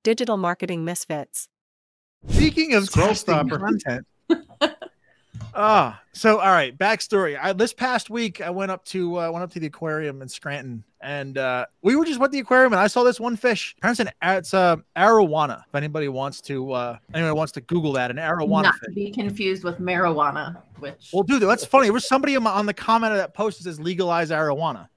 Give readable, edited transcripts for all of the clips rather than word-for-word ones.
Digital Marketing Misfits. Speaking of Scroll testing stopper. content. So all right, backstory. This past week I went up to the aquarium in Scranton, and we were just at the aquarium, and I saw this one fish. It's arowana. If anybody wants to Google that, an arowana Not fish. to be confused with marijuana, which Well, dude, that's funny. There was somebody on the comment of that post that says legalize arowana.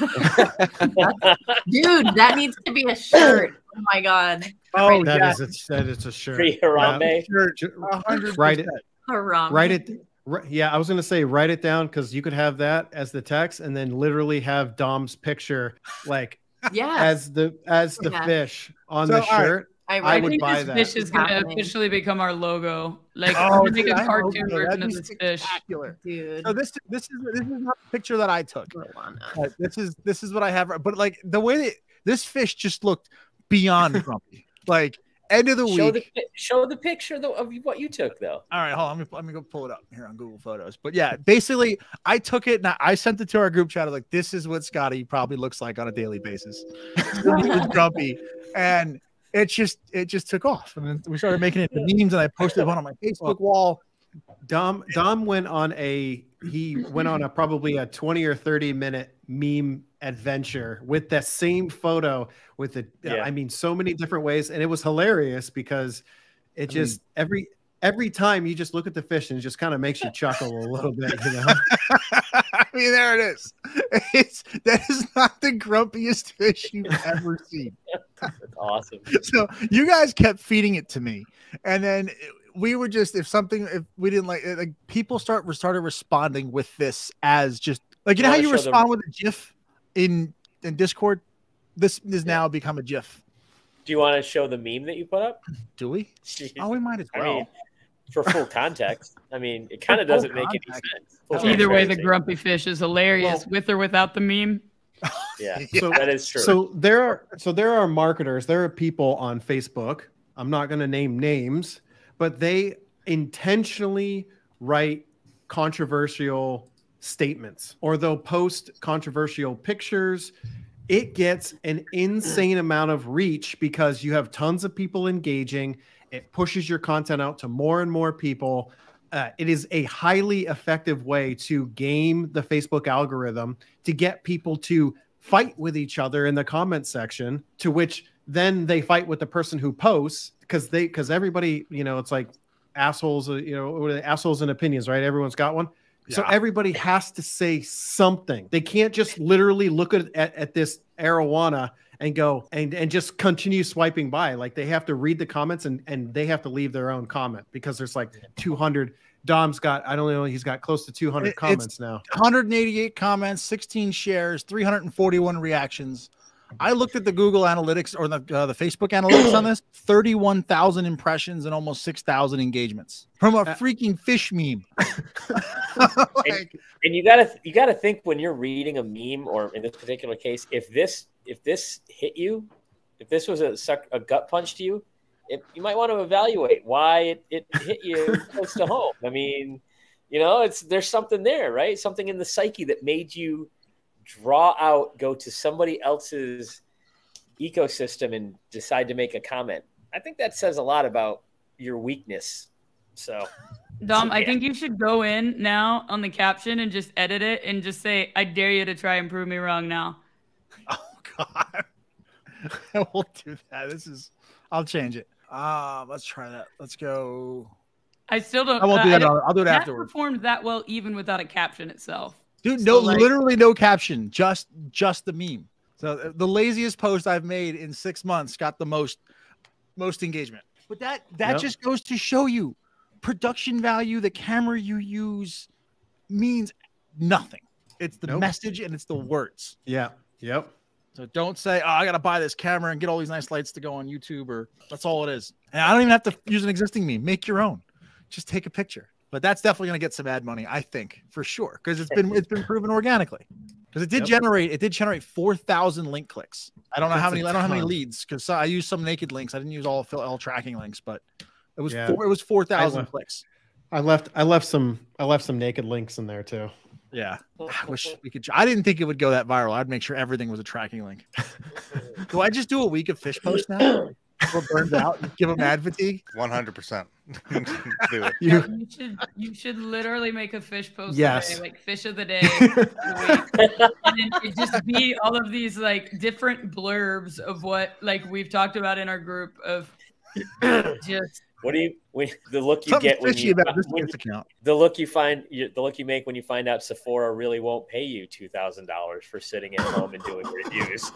dude, that needs to be a shirt. Oh my god. Oh, That yeah. is a shirt. Free Harambe. Sure, 100%. Write it. Haram. Write it. Yeah, I was gonna say write it down because you could have that as the text, and then literally have Dom's picture like Yeah. as the Yeah. fish on So, the all right. shirt. I would think buy this that. fish is going to Happening. officially become our logo. Like, Oh, we're going to make dude, a I cartoon hope so. version That'd of be this fish. spectacular. dude. So this is not the picture that I took. Marijuana. This is what I have. But like the way that this fish just looked beyond grumpy. Like end of the week. Show the picture of what you took, though. All right, hold on. Let me go pull it up here on Google Photos. But yeah, basically, I took it and I sent it to our group chat. I was like, this is what Scotty probably looks like on a daily basis. He was grumpy, and it just took off. And then we started making it into memes, and I posted one on my Facebook wall. Dom went on a probably a 20 or 30 minute meme adventure with that same photo with the Yeah. I mean so many different ways, and it was hilarious because it just every time you just look at the fish and it just kind of makes you chuckle a little bit, you know. I mean, there it is. That is not the grumpiest fish you've ever seen. That's awesome. So you guys kept feeding it to me, and then we were just if we didn't like it, like people started responding with this as just like you know how you respond with a GIF in Discord. This is now become a GIF. Do you want to show the meme that you put up? Do we? Oh, we might as well. I mean, for full context. I mean, it kind of doesn't make any sense. Full Either way, the transparency. grumpy fish is hilarious with or without the meme. Yeah, So that is true. So there are marketers, there are people on Facebook. I'm not going to name names, but they intentionally write controversial statements, or they'll post controversial pictures. It gets an insane amount of reach because you have tons of people engaging. It pushes your content out to more and more people. It is a highly effective way to game the Facebook algorithm to get people to fight with each other in the comment section, to which then they fight with the person who posts because everybody, you know, it's like assholes, you know, assholes and opinions, right? Everyone's got one. Yeah. So everybody has to say something. They can't just literally look at this arowana and go and just continue swiping by. Like they have to read the comments and they have to leave their own comment because there's like 200. Dom's got, I don't know, he's got close to 200 comments now. 188 comments, 16 shares, 341 reactions. I looked at the Google Analytics or the Facebook Analytics on this, 31,000 impressions and almost 6,000 engagements from a freaking fish meme. And you gotta think when you're reading a meme, or in this particular case, if this hit you, if this was a gut punch to you, you might want to evaluate why it hit you close to home. I mean, you know, there's something there, right? Something in the psyche that made you go to somebody else's ecosystem and decide to make a comment. I think that says a lot about your weakness. So, Dom, I think you should go in now on the caption and just edit it and just say, "I dare you to try and prove me wrong now." Oh God, I won't do that. I'll change it. Let's try that. Let's go. I still don't. I won't do that. I'll do it that afterwards. Performed that well, even without a caption itself. Dude, So, literally no caption, just the meme. So the laziest post I've made in 6 months got the most engagement. But that just goes to show you production value, the camera you use means nothing. It's the message and it's the words. Yeah. Yep. So don't say, "Oh, I got to buy this camera and get all these nice lights to go on YouTube," or that's all it is. And I don't even have to use an existing meme. Make your own. Just take a picture. But that's definitely going to get some ad money, I think, for sure, because it's been proven organically. Because it did generate 4,000 link clicks. I don't know how many leads, because I used some naked links. I didn't use all tracking links, but it was 4,000 clicks. I left some naked links in there too. Yeah, I wish we could. I didn't think it would go that viral. I'd make sure everything was a tracking link. Do I just do a week of fish posts now? What burns out? Give them ad fatigue. 100%. Do it. You should literally make a fish post Yes. a day, like fish of the day, of the week. And then it just be all of these like different blurbs of what like we've talked about in our group of just What do you the look you Something get when fishy you about this when, account. the look you make when you find out Sephora really won't pay you $2,000 for sitting at home and doing reviews.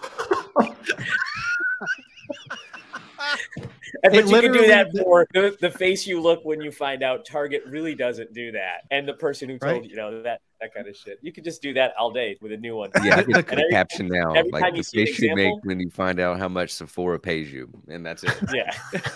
But you can do literally- that for the face you look when you find out Target really doesn't do that, and the person who told Right. that kind of shit. You could just do that all day with a new one. Yeah, I can The- put a caption now, every like time the you see an face you make example- when you find out how much Sephora pays you, and that's it. Yeah.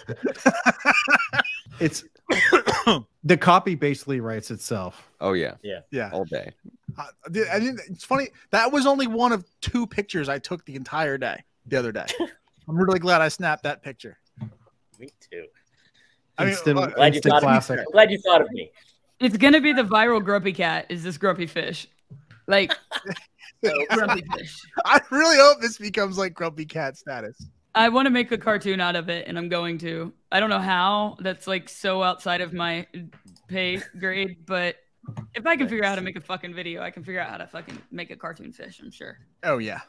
It's the copy basically writes itself. Oh yeah, Yeah. all day. Dude, I didn't, it's funny. That was only one of 2 pictures I took the entire day. The other day, I'm really glad I snapped that picture. Me too. I mean, Instant, look, Glad you instant thought of me. classic. I'm glad you thought of me. it's gonna be the viral grumpy cat. Is this grumpy fish? Like grumpy fish. I really hope this becomes like Grumpy Cat status. I want to make a cartoon out of it, and I'm going to. I don't know how. That's like so outside of my pay grade, but if I can figure out how to make a fucking video, I can figure out how to fucking make a cartoon fish. I'm sure. Oh yeah,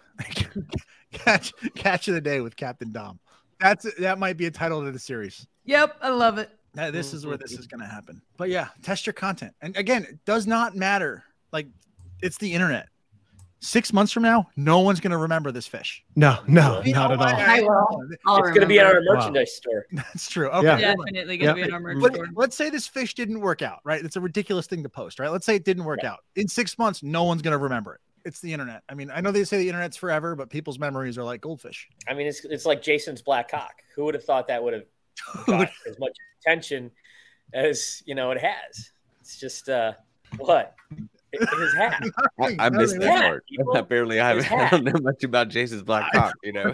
catch of the day with Captain Dom. That might be a title to the series. Yep, I love it. This is where this is going to happen. But yeah, test your content. And again, it does not matter. Like, it's the internet. 6 months from now, no one's going to remember this fish. No, not at all. I will. I'll It's going to be in our remember. merchandise store. That's true. Okay. Yeah. hold on. Definitely gonna be in our merch Let, store. let's say this fish didn't work out, right? It's a ridiculous thing to post, right? Let's say it didn't work out. In 6 months, no one's going to remember it. It's the internet. I mean, I know they say the internet's forever, but people's memories are like goldfish. I mean, it's like Jason's Black Hawk. Who would have thought that would have got as much attention as it has? It's just what his hat. I missed that Yeah, part. people- Apparently, I his haven't. I don't know much about Jason's Black Hawk. yeah,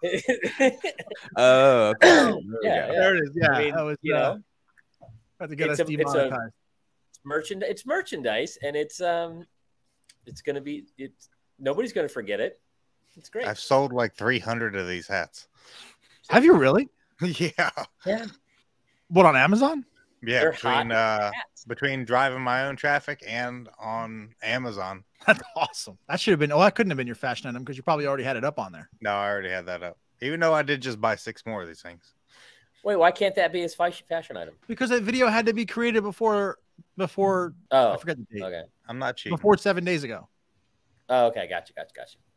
Oh, okay. There we yeah. go. There it is. Yeah, I mean, that was about to get it's us a- demonetized. It's merchandise, and it's going to be. Nobody's going to forget it. It's great. I've sold like 300 of these hats. Have you really? Yeah. Yeah. What, on Amazon? Yeah. They're hot hats. Between driving my own traffic and on Amazon. That's awesome. That should have been. Oh, that couldn't have been your fashion item because you probably already had it up on there. No, I already had that up. Even though I did just buy 6 more of these things. Wait, why can't that be his fashion item? Because that video had to be created before Oh, I forget the date. okay. I'm not cheating. Before 7 days ago. Oh, okay. Gotcha.